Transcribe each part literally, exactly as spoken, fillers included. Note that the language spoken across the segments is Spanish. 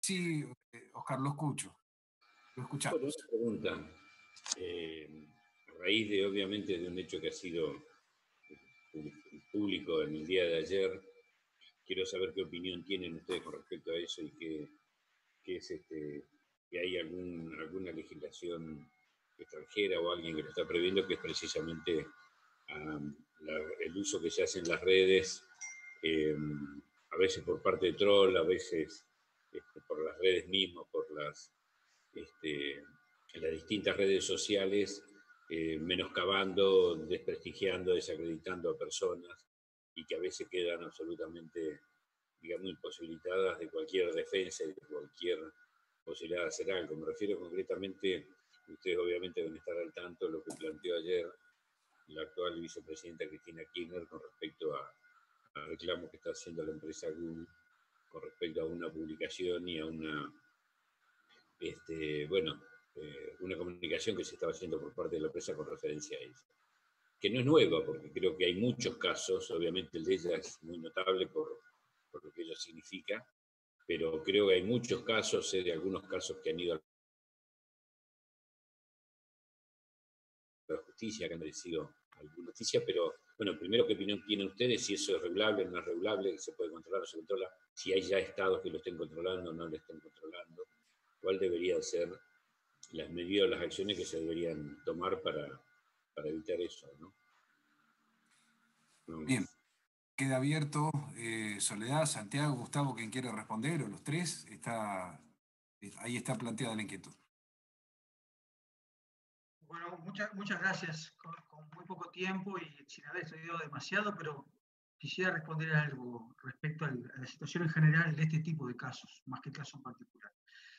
Sí, eh, Oscar, lo escucho. Lo escuchamos. Bueno, una pregunta. Eh, a raíz de, obviamente, de un hecho que ha sido público en el día de ayer, quiero saber qué opinión tienen ustedes con respecto a eso y qué, qué es este, que hay algún, alguna legislación extranjera o alguien que lo está previendo, que es precisamente um, la, el uso que se hace en las redes, eh, a veces por parte de troll, a veces este, por las redes mismas, por las, este, las distintas redes sociales, eh, menoscabando, desprestigiando, desacreditando a personas y que a veces quedan absolutamente, digamos, imposibilitadas de cualquier defensa y de cualquier posibilidad de hacer algo. Me refiero concretamente, ustedes obviamente deben estar al tanto de lo que planteó ayer la actual vicepresidenta Cristina Kirchner con respecto a, al reclamo que está haciendo la empresa Google con respecto a una publicación y a una, este, bueno, eh, una comunicación que se estaba haciendo por parte de la empresa con referencia a ella. Que no es nueva, porque creo que hay muchos casos, obviamente el de ella es muy notable por, por lo que ella significa, pero creo que hay muchos casos, sé de algunos casos que han ido a la justicia, que han merecido alguna noticia, pero bueno, primero, ¿qué opinión tienen ustedes? Si eso es regulable, no es regulable, se puede controlar o se controla, si hay ya estados que lo estén controlando o no lo estén controlando, cuál deberían ser las medidas o las acciones que se deberían tomar para, para evitar eso, ¿no? No. Bien, queda abierto. Eh, Soledad, Santiago, Gustavo, quien quiere responder, o los tres, está, ahí está planteada la inquietud. Bueno, muchas, muchas gracias. Con, con muy poco tiempo y sin haber estudiado demasiado, pero quisiera responder algo respecto a la situación en general de este tipo de casos, más que el caso en particular.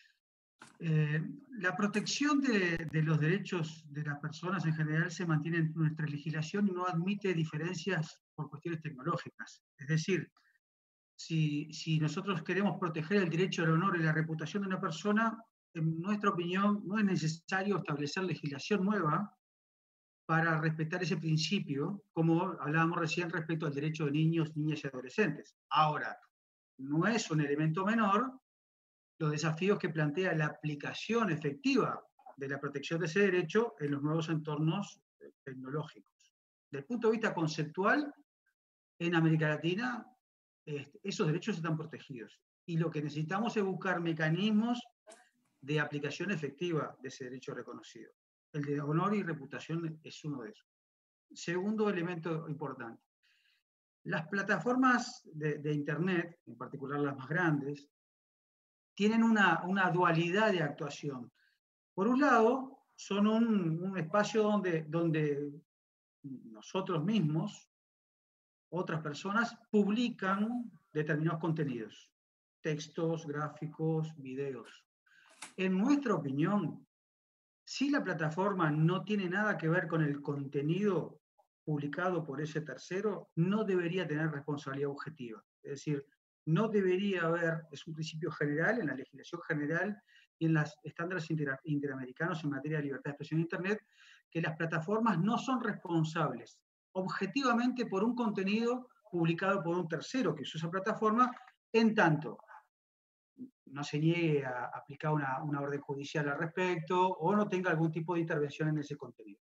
Eh, la protección de, de los derechos de las personas en general se mantiene en nuestra legislación y no admite diferencias por cuestiones tecnológicas. Es decir, si, si nosotros queremos proteger el derecho al honor y la reputación de una persona, en nuestra opinión, no es necesario establecer legislación nueva para respetar ese principio, como hablábamos recién respecto al derecho de niños, niñas y adolescentes. Ahora, no es un elemento menor los desafíos que plantea la aplicación efectiva de la protección de ese derecho en los nuevos entornos tecnológicos. Desde el punto de vista conceptual, en América Latina, esos derechos están protegidos. Y lo que necesitamos es buscar mecanismos de aplicación efectiva de ese derecho reconocido. El de honor y reputación es uno de esos. Segundo elemento importante. Las plataformas de, de Internet, en particular las más grandes, tienen una, una dualidad de actuación. Por un lado, son un, un espacio donde, donde nosotros mismos, otras personas, publican determinados contenidos, textos, gráficos, videos. En nuestra opinión, si la plataforma no tiene nada que ver con el contenido publicado por ese tercero, no debería tener responsabilidad objetiva. Es decir, no debería haber, es un principio general en la legislación general y en los estándares inter, interamericanos en materia de libertad de expresión en Internet, que las plataformas no son responsables objetivamente por un contenido publicado por un tercero que usa esa plataforma, en tanto no se niegue a aplicar una, una orden judicial al respecto o no tenga algún tipo de intervención en ese contenido.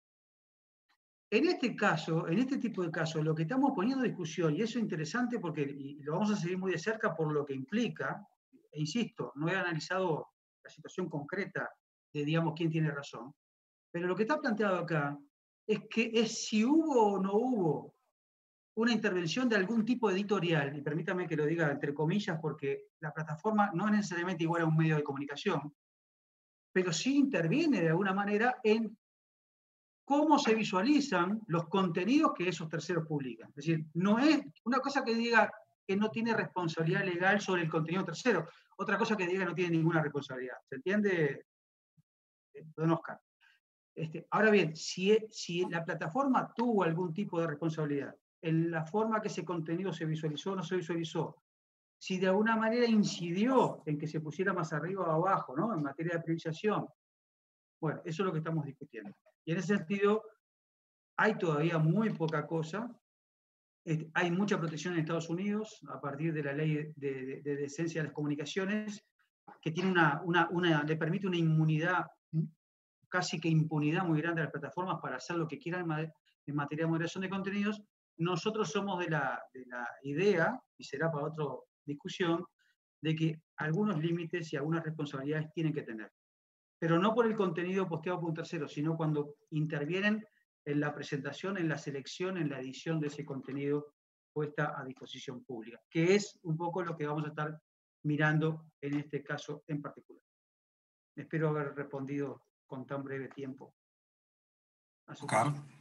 En este caso, en este tipo de casos, lo que estamos poniendo en discusión, y eso es interesante porque y lo vamos a seguir muy de cerca por lo que implica, e insisto, no he analizado la situación concreta de, digamos, quién tiene razón, pero lo que está planteado acá es que es si hubo o no hubo una intervención de algún tipo editorial, y permítame que lo diga entre comillas, porque la plataforma no es necesariamente igual a un medio de comunicación, pero sí interviene de alguna manera en cómo se visualizan los contenidos que esos terceros publican. Es decir, no es una cosa que diga que no tiene responsabilidad legal sobre el contenido tercero, otra cosa que diga que no tiene ninguna responsabilidad. ¿Se entiende, don Oscar? Este, ahora bien, si, si la plataforma tuvo algún tipo de responsabilidad en la forma que ese contenido se visualizó o no se visualizó, si de alguna manera incidió en que se pusiera más arriba o abajo, ¿no? En materia de priorización, bueno, eso es lo que estamos discutiendo. Y en ese sentido, hay todavía muy poca cosa. Eh, hay mucha protección en Estados Unidos a partir de la ley de, de, de decencia de las comunicaciones, que tiene una, una, una, le permite una inmunidad, casi que impunidad muy grande a las plataformas para hacer lo que quieran en materia de moderación de contenidos. Nosotros somos de la, de la idea, y será para otra discusión, de que algunos límites y algunas responsabilidades tienen que tener. Pero no por el contenido posteado por un tercero, sino cuando intervienen en la presentación, en la selección, en la edición de ese contenido puesta a disposición pública, que es un poco lo que vamos a estar mirando en este caso en particular. Espero haber respondido con tan breve tiempo a su Oscar. pregunta.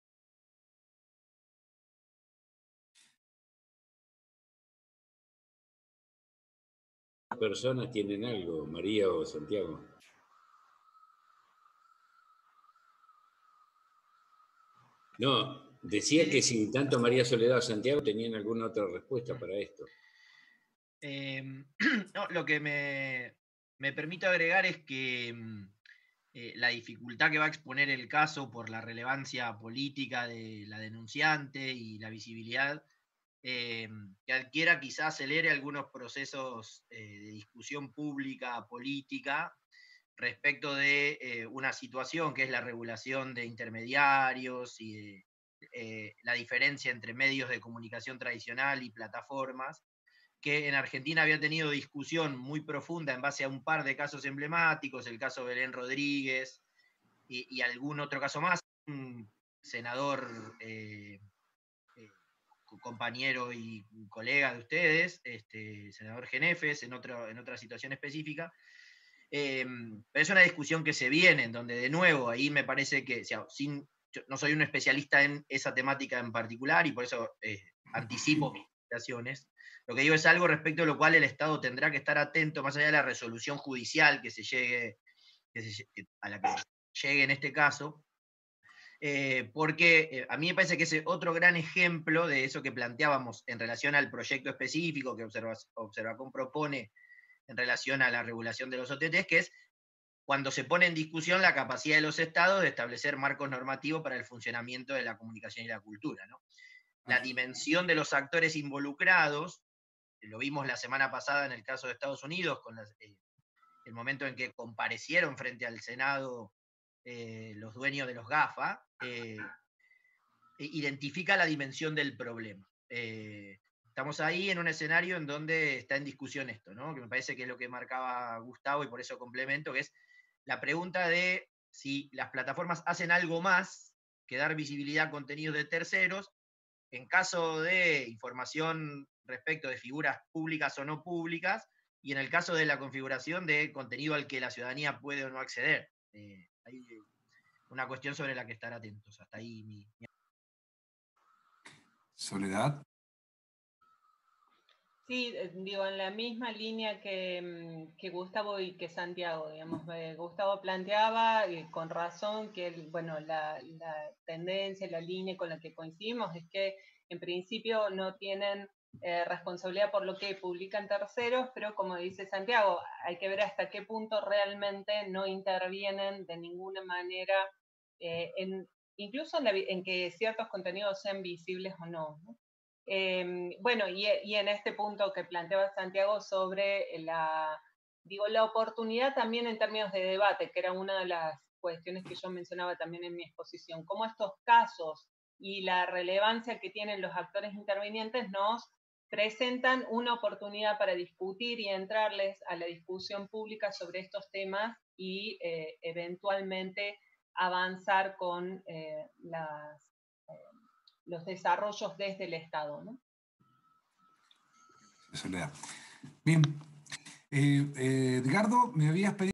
Personas tienen algo, María o Santiago. No, decía que si tanto María Soledad o Santiago tenían alguna otra respuesta para esto. Eh, no, lo que me, me permito agregar es que eh, la dificultad que va a exponer el caso por la relevancia política de la denunciante y la visibilidad, eh, que adquiera quizás acelere algunos procesos eh, de discusión pública, política, respecto de eh, una situación que es la regulación de intermediarios y de, eh, la diferencia entre medios de comunicación tradicional y plataformas, que en Argentina había tenido discusión muy profunda en base a un par de casos emblemáticos, el caso Belén Rodríguez y, y algún otro caso más, un senador eh, eh, compañero y colega de ustedes, este, senador Genefes, en, otro, en otra situación específica. Eh, pero es una discusión que se viene, en donde de nuevo, ahí me parece que, o sea, sin, yo no soy un especialista en esa temática en particular y por eso eh, anticipo mis explicaciones. Lo que digo es algo respecto a lo cual el Estado tendrá que estar atento, más allá de la resolución judicial que se llegue, que se, a la que llegue en este caso, eh, porque eh, a mí me parece que es otro gran ejemplo de eso que planteábamos en relación al proyecto específico que Observa, Observacom propone en relación a la regulación de los O T Ts, que es cuando se pone en discusión la capacidad de los estados de establecer marcos normativos para el funcionamiento de la comunicación y la cultura, ¿no? La dimensión de los actores involucrados, lo vimos la semana pasada en el caso de Estados Unidos, con las, eh, el momento en que comparecieron frente al Senado eh, los dueños de los GAFA, eh, identifica la dimensión del problema. Eh, estamos ahí en un escenario en donde está en discusión esto, ¿no? Que me parece que es lo que marcaba Gustavo y por eso complemento, que es la pregunta de si las plataformas hacen algo más que dar visibilidad a contenidos de terceros en caso de información respecto de figuras públicas o no públicas, y en el caso de la configuración de contenido al que la ciudadanía puede o no acceder. Eh, hay una cuestión sobre la que estar atentos. Hasta ahí mi... mi... Soledad. Sí, digo, en la misma línea que, que Gustavo y que Santiago, digamos, eh, Gustavo planteaba eh, con razón que, bueno, la, la tendencia, la línea con la que coincidimos es que en principio no tienen eh, responsabilidad por lo que publican terceros, pero como dice Santiago, hay que ver hasta qué punto realmente no intervienen de ninguna manera, eh, en, incluso en, la, en que ciertos contenidos sean visibles o no, ¿no? Eh, bueno, y, y en este punto que planteaba Santiago sobre la, digo, la oportunidad también en términos de debate, que era una de las cuestiones que yo mencionaba también en mi exposición, cómo estos casos y la relevancia que tienen los actores intervinientes nos presentan una oportunidad para discutir y entrarles a la discusión pública sobre estos temas y eh, eventualmente avanzar con eh, las los desarrollos desde el Estado, ¿no? Soledad. Bien. Eh, eh, Edgardo, me habías pedido